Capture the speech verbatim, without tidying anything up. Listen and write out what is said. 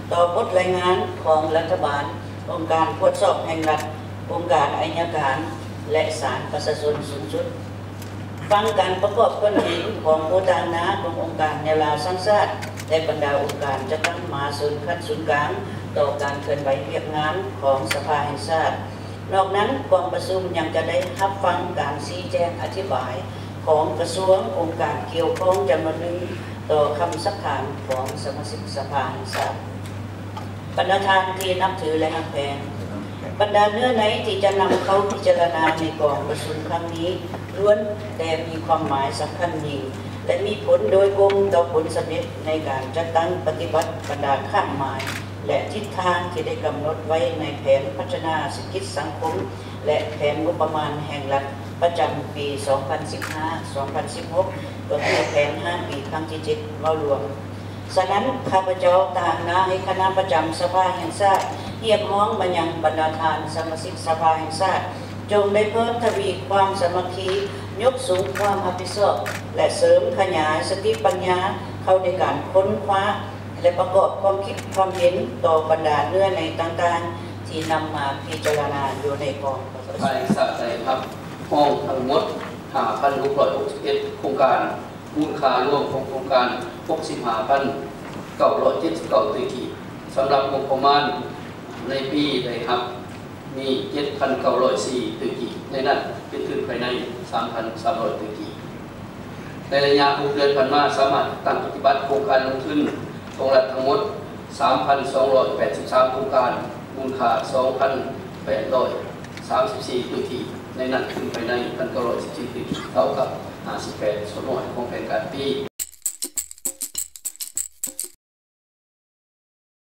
ต่อบทรายงานของรัฐบาลองค์การตรวจสอบแห่งรัฐองค์การอัยการและศาลประชาชนสูงสุดฟังการประกอบความเห็นของผู้ต่างหน้าขององค์การแนวราสังชาติและบรรดาองค์การจะตั้งมาศูนย์ขั้นศูนย์กลางต่อการเคลื่อนไหวเวียกงานของสภาแห่งชาตินอกนั้นกองประชุมยังจะได้รับฟังการชี้แจงอธิบายของกระทรวงองค์การเกี่ยวข้องจำนวนหนึ่งต่อคำสักถามของสมาชิกสภาแห่งชาติบรรดาท่านที่นับถือและหักแพงบรรดาเนื้อในที่จะนำเข้าพิจารณาในกองประชุมครั้งนี้ล้วนแต่มีความหมายสำคัญยิ่งและมีผลโดยตรงต่อผลสำเร็จในการจัดตั้งปฏิบัติบรรดาข้ามหมายและทิศทางที่ได้กำหนดไว้ในแผนพัฒนาเศรษฐกิจสังคมและแผนงบประมาณแห่งรัฐประจำปี สองพันสิบห้า สองพันสิบหก ก็คือแผนห้าปีครั้งที่เจ็ดมารวมฉะนั้นข้าพเจ้าต่างนาให้คณะประจำสภาแห่งชาติเรียกร้องมายังบรรดาท่านสมาชิกสภาแห่งชาติจงได้เพิ่มทวีความสามัคคียกสูงความรับผิดชอบและเสริมขยายสติปัญญาเข้าในการค้นคว้าและประกอบความคิดความเห็นต่อบรรดาเนื้อในต่างๆที่นำมาพิจารณาอยู่ในกองประชุมภายในสายครับห้องทั้งหมด ห้าพันหกร้อยหกสิบเอ็ด โครงการมูลค่ารวมของโครงการ หกสิบห้าพันเก้าร้อยเจ็ดสิบเก้า ตัวที่สำหรับงบประมาณในปีใดครับมี เจ็ดพันเก้าร้อยสี่ ตัวที่ในนั้นเป็นทุนภายใน สามพันสามร้อย ตัวที่ในระยะหกเดือนผ่านมาสามารถตั้งปฏิบัติโครงการลงทุนของรัฐทั้งหมด สามพันสองร้อยแปดสิบสาม โครงการมูลค่า สองพันแปดร้อยสามสิบสี่ ตัวที่ในนั้นทุนภายใน หนึ่งพันเก้าร้อยสิบสี่ ตัวที่เท่ากับห้าสิบแปดส่วนน้อยของแผนการปี